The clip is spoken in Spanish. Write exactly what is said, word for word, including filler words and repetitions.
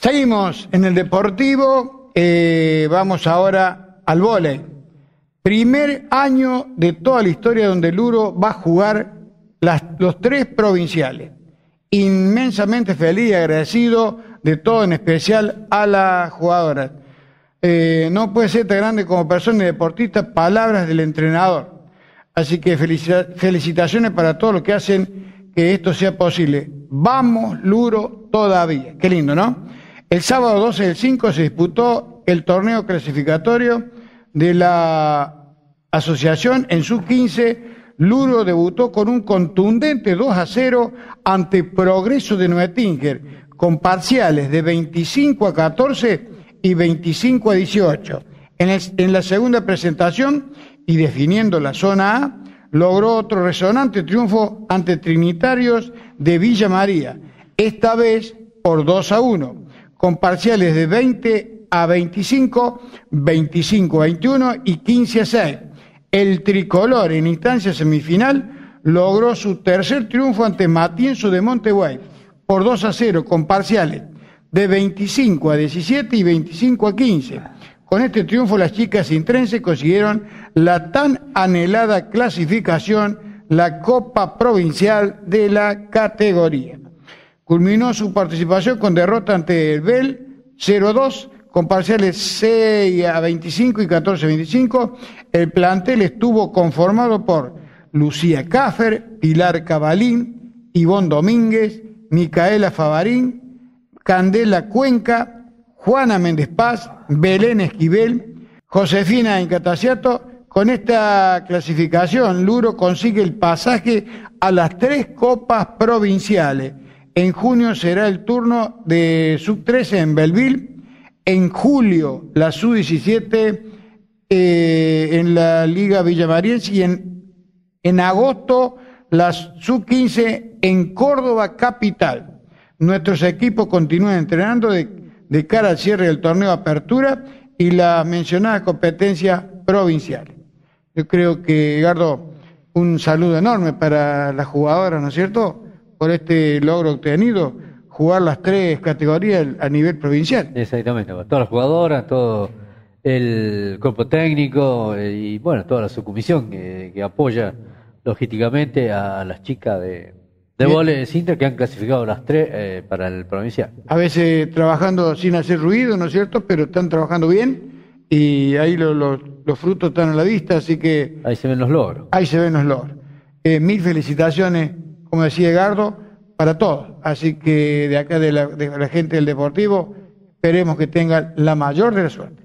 Seguimos en el Deportivo, eh, vamos ahora al vóley. Primer año de toda la historia donde Luro va a jugar las, los tres provinciales. Inmensamente feliz y agradecido de todo, en especial a la jugadora. Eh, no puede ser tan grande como persona y deportista, palabras del entrenador. Así que felicita- felicitaciones para todos los que hacen que esto sea posible. Vamos, Luro, todavía. Qué lindo, ¿no? El sábado doce del cinco se disputó el torneo clasificatorio de la asociación en sub quince. Luro debutó con un contundente dos a cero ante Progreso de Nuetinger, con parciales de veinticinco a catorce y veinticinco a dieciocho. En, el, en la segunda presentación, y definiendo la zona A, logró otro resonante triunfo ante Trinitarios de Villa María, esta vez por dos a uno, con parciales de veinte a veinticinco, veinticinco a veintiuno y quince a seis. El tricolor en instancia semifinal logró su tercer triunfo ante Matienzo de Montevideo por dos a cero, con parciales de veinticinco a diecisiete y veinticinco a quince. Con este triunfo las chicas intrenses consiguieron la tan anhelada clasificación, la Copa Provincial de la categoría. Culminó su participación con derrota ante el Bel cero a dos, con parciales seis a veinticinco y catorce a veinticinco. El plantel estuvo conformado por Lucía Caffer, Pilar Cabalín, Ivonne Domínguez, Micaela Favarín, Candela Cuenca, Juana Méndez Paz, Belén Esquivel, Josefina Incataciato. Con esta clasificación, Luro consigue el pasaje a las tres copas provinciales. En junio será el turno de sub trece en Belleville. En julio, la sub diecisiete eh, en la Liga Villamariense. Y en, en agosto, la sub quince en Córdoba capital. Nuestros equipos continúan entrenando de, de cara al cierre del torneo de apertura y la mencionada competencia provincial. Yo creo que, Edgardo, un saludo enorme para las jugadoras, ¿no es cierto?, por este logro obtenido, jugar las tres categorías a nivel provincial. Exactamente, todas las jugadoras, todo el cuerpo técnico y, bueno, toda la subcomisión que, que apoya logísticamente a las chicas de, de vóley de Sintra que han clasificado las tres eh, para el provincial. A veces trabajando sin hacer ruido, ¿no es cierto?, pero están trabajando bien y ahí lo, lo, los frutos están a la vista, así que... Ahí se ven los logros. Ahí se ven los logros. Eh, mil felicitaciones, como decía Edgardo, para todos. Así que de acá de la, de la gente del Deportivo, esperemos que tengan la mayor de la suerte.